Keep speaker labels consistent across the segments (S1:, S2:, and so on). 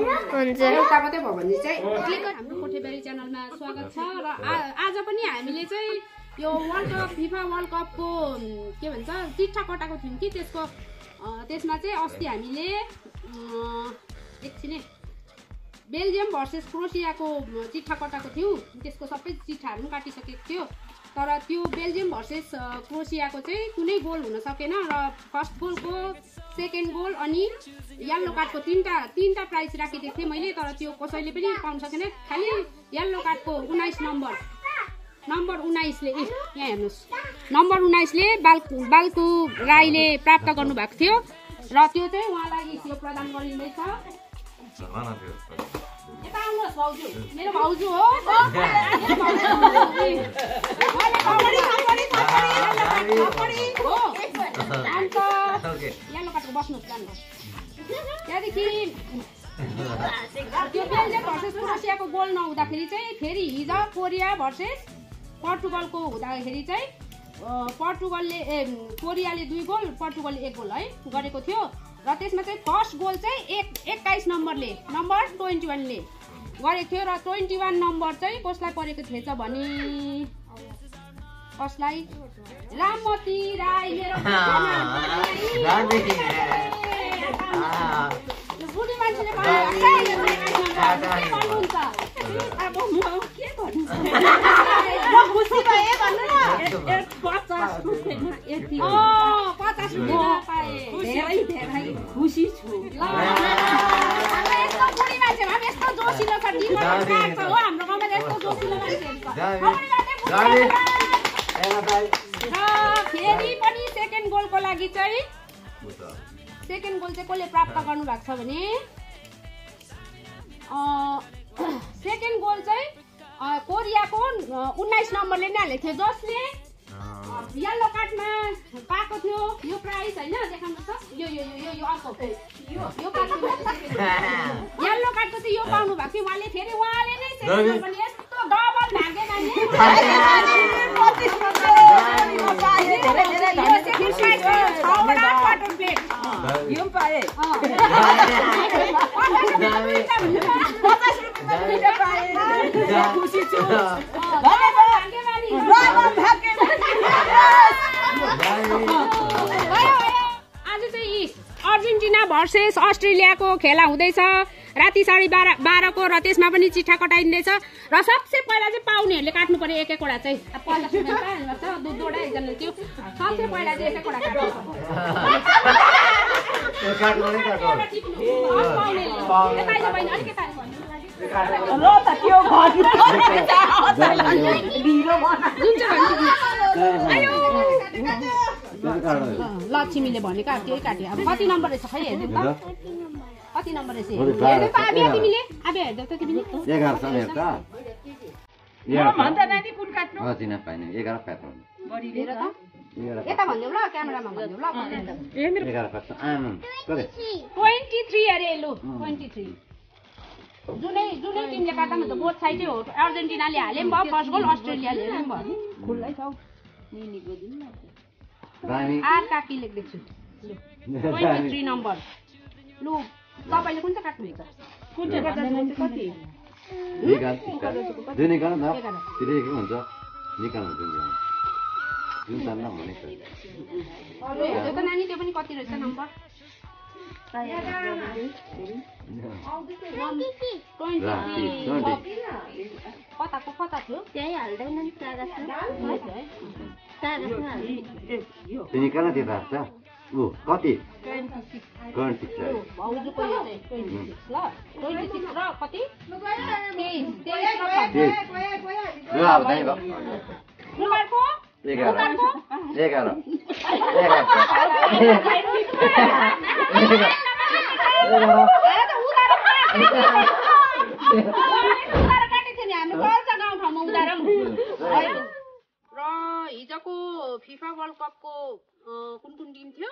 S1: एउटा मात्रै भयो भने चाहिँ
S2: हाम्रो कोठेबारी च्यानलमा स्वागत छ र आज पनि हामीले चाहिँ यो वर्ल्ड कप फिफा वर्ल्ड कपको के भन्छ चिट्ठा कटाएको थियौँ कि त्यसमा चाहिँ अस्ति हामीले एकछिन बेल्जियम भर्सेस क्रोएसियाको चिट्ठा कटाएको थियौँ। त्यसको सबै चिट्ठाहरू पनि काटिसकेको थियो, तर त्यो बेल्जियम भर्सेस क्रोएसियाको चाहिँ कुनै गोल हुन सकेन र फर्स्ट गोलको सेकेन्ड गोल अनि येल्लो कार्डको तीनटा प्राइज राखिदिएको थिएँ मैले, तर त्यो कसैले पनि पाउन सकेन। खालि येल्लो कार्डको 19 नम्बर 19ले यहाँ हेर्नुहोस्, नम्बर 19ले बाल्कु राईले प्राप्त गर्नुभएको थियो र त्यो चाहिँ उहाँलाई यो प्रदान गरिँदैछ। यता आउनुहोस् भाउजू, मेरो भाउजू हो। अन्त येल्लो कार्डको बस्नुहोस् जानुहोस्। त्यहाँदेखि त्यो बेल्जियम भर्सेस क्रोएसियाको गोल नहुँदाखेरि चाहिँ फेरि हिजो कोरिया भर्सेस पोर्टुगलको हुँदाखेरि चाहिँ कोरियाले 2 गोल पोर्टुगलले 1 गोल है गरेको थियो र त्यसमा चाहिँ फर्स्ट गोल चाहिँ 21 नम्बर 21ले गरेको थियो र 21 नम्बर चाहिँ कसलाई परेको थिएछ भने कसलाई राममती राई मेरो बुढी मान्छेले भन्नुहुन्छ अब म के गर्नु खुसी भए भन्नु न 50 रुपैयाँमा यति 50 रुपैयाँ पाए धेरै खुसी छु। ल यस्तो बुढी मान्छे भए यस्तो जोसिलो छ टिमहरु हो हाम्रो गाउँमा यस्तो जोसिलो मान्छेहरु छ। फेरि पनि सेकेन्ड गोलको लागि चाहिँ सेकेन्ड गोल चाहिँ कसले प्राप्त गर्नु भएको छ भने सेकेन्ड गोल चाहिँ कोरियाको 19 नम्बरले नै हालेको थियो, जसले येल्लो कार्डमा पाएको थियो यो प्राइज हैन देखाउनु त यो अर्को यो पाएको येल्लो कार्डको चाहिँ यो पाउनु भएको थियो उहाँले। फेरि उहाँले नै सेकेन्ड गोल पनि यस्तो डबल भागे यो पाए खुसी छु। आज चाहिँ अर्जेन्टिना भर्सेस अस्ट्रेलियाको खेला हुँदैछ राति 12:30 को र त्यसमा पनि चिट्ठा कटाइँदैछ र सबसे पहिला चाहिँ पाउनेहरूले काट्नु पर्यो एक एकवटा चाहिँ 50 रुपैयाँ पाइहाल्छ दुईवटा एकजनाले त्यो सबसे पहिला चाहिँ एक एकवटा काट्नु लक्ष्मीले भनेको अब त्यही काट्यो। अब कति नम्बर रहेछ खै हेर्नु त कति नम्बर रहेछ हेर्नु त तिमीले अब हेर्दै त तिमीले
S3: 11 छ हेर्दा
S2: भन्छ नानी कुन काट्नु
S3: अझै नपाइन 11 काट्नु
S2: बढी हेर त यता भन्दिउ ल क्यामेरामा भन्दिउ ल
S3: 11 काट्छ आम कति
S2: 23 अरे लु 23 जुनै टिमले काट्दा नि त बोथ साइडै हो। अर्जेन्टिनाले हाले पनि भयो फर्स्ट गोल, अस्ट्रेलियाले हाले पनि भयो। खुल्लै छ निनीको दिन आर काकी लेख्दैछु लु 23 नम्बर। लु तपाईले कुन चाहिँ काट्नु भएको कुन चाहिँ कति
S3: दुई निकाल्नु न फेरि के हुन्छ निकाल्नु जुन तान्न भनेको
S2: त्यो त नानी त्यो पनि कति रहेछ नम्बर कता थियो त्यही हाल्दैन नि
S3: निकाल्न त्यो राख्छ ऊ कति 26
S2: भाउजूको यो चाहिँ 26 ल 26 र कति 23 रुमालको
S3: 11
S2: र हिजोको फिफा वर्ल्ड कपको कुन टिम थियो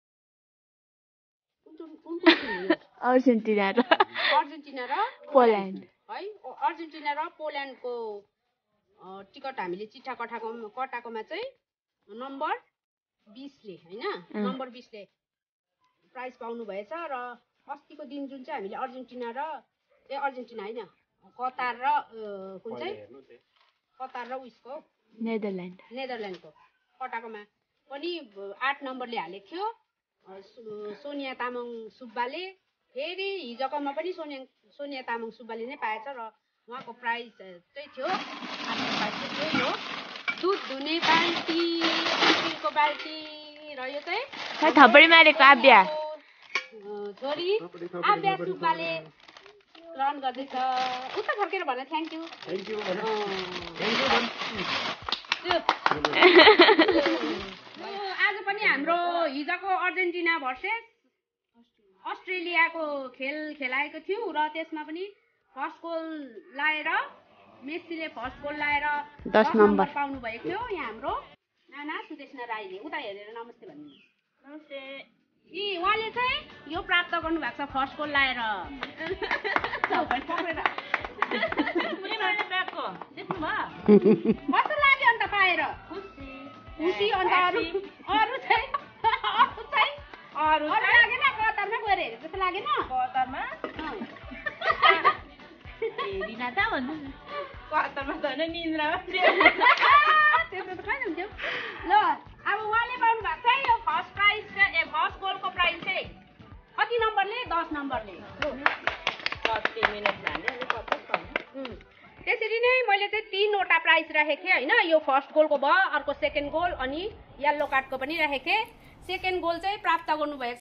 S4: अर्जेन्टिना र पोल्यान्ड
S2: है। अर्जेन्टिना र पोल्यान्डको टिकट हामीले चिट्ठा कटाकोमा चाहिँ नम्बर 20 ले हैन नम्बर 20 ले प्राइज पाउनु भएछ र अस्तिको दिन जुन चाहिँ हामीले अर्जेन्टिना होइन कतार र कुन चाहिँ कतार र उयसको नेदरल्यान्डको कटाकोमा पनि 8 नम्बरले हालेको थियो सोनिया तामाङ सुब्बाले। फेरि हिजोकोमा पनि सोनिया तामाङ सुब्बाले नै पाएछ र उहाँको प्राइज चाहिँ थियो यो दुध धुने बाल्टी स्टिलको बाल्टी र यो चाहिँ
S4: थपडी मारेको आब्या
S2: छोरी आब्या सुब्बाले ग्रहण गर्दैछ। उता फर्केर भन थ्याङ्क यू। आज पनि हाम्रो हिजोको अर्जेन्टिना भर्सेस अस्ट्रेलियाको खेल खेलाएको थियो र त्यसमा पनि फर्स्ट गोल लाएर मेस्सीले फर्स्ट गोल लाएर 10 नम्बर पाउनु भएको थियो। यहाँ हाम्रो नाना सुदेशना राईले उता हेरेर नमस्ते भन्नु। नमस्ते। उहाँले चाहिँ यो प्राप्त गर्नु भएको छ फर्स्ट गोल लाएर। कस्तो लाग्यो अन्त पाएर? खुसी। अन्त अरू चाहिँ लागेन कतारमा गएर हेरे जस्तो लागेन? कतारमा निन्द्रामा त्यस्तो त कहिले हुन्थ्यो। ल अब उहाँले पाउनु भएको छ यो फर्स्ट गोलको प्राइज चाहिँ कति नम्बरले? 10 नम्बरले। त्यसरी नै मैले चाहिँ 3वटा प्राइज राखेको थिएँ होइन। यो फर्स्ट गोलको भयो, अर्को सेकेन्ड गोल अनि येल्लो कार्डको पनि राखेको थिएँ। सेकेन्ड गोल चाहिँ प्राप्त गर्नुभएको